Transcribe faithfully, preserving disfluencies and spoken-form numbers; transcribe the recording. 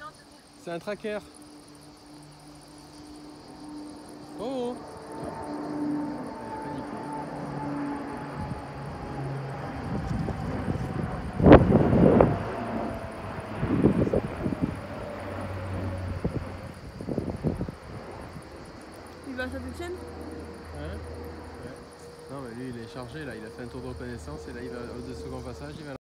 C'est un tracker. Oh, oh. Elle est paniquée. Il va à Saint-Etienne? Hein? Ouais. Non mais lui il est chargé là, il a fait un tour de reconnaissance et là il va au second passage, il va